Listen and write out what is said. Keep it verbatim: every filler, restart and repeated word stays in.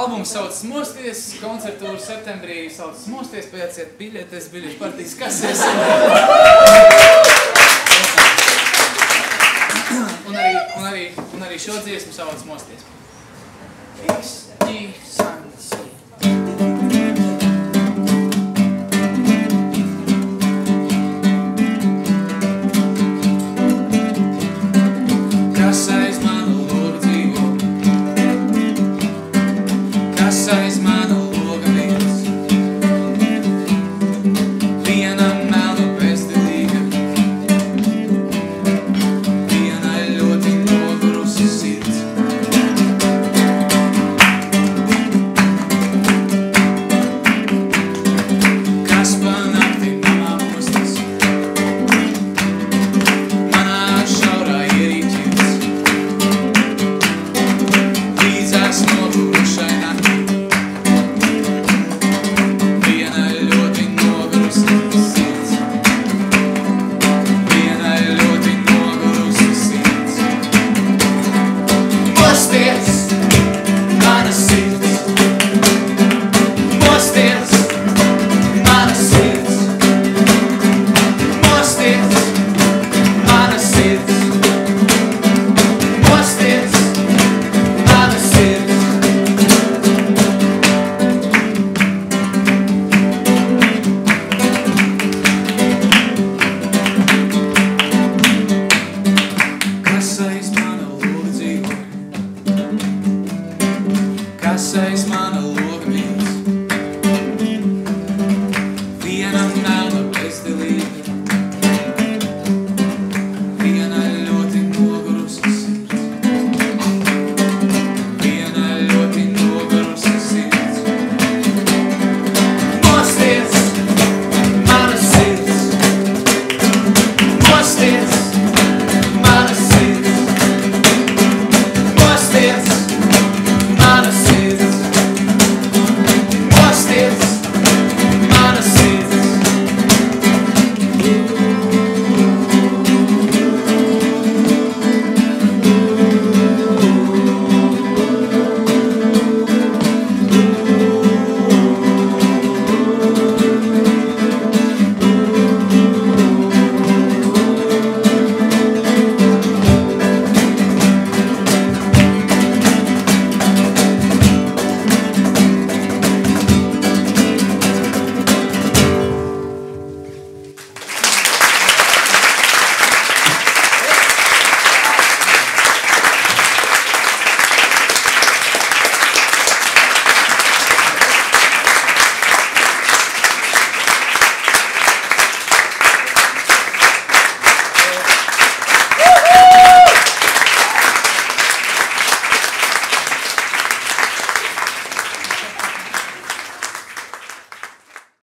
Albums saucas Mosties, koncertūra septembrī saucas Mosties, paieciet biļetes, biļešu partijas kasēs. Un arī, un arī, un arī šo dziesmu saucas Mosties. X, Y, san, si. Kas aiz manu logu dzīvo? Kas aiz manu loga mirdz? Viena melna bezdelīga, viena ļoti nogurusi sirds. Kas pa nakti namā mostas, manā šaurā ierī ķirc. Līdzās nogurušai naktij, viena ļoti nogurusi sirds. Viena ļoti nogurusi sirds. Mosties, mana sirds. Mosties, mana sirds. Mosties, mana sirds. Mosties, mana sirds. Kas aiz mana loga dzīvo? Kas aiz mana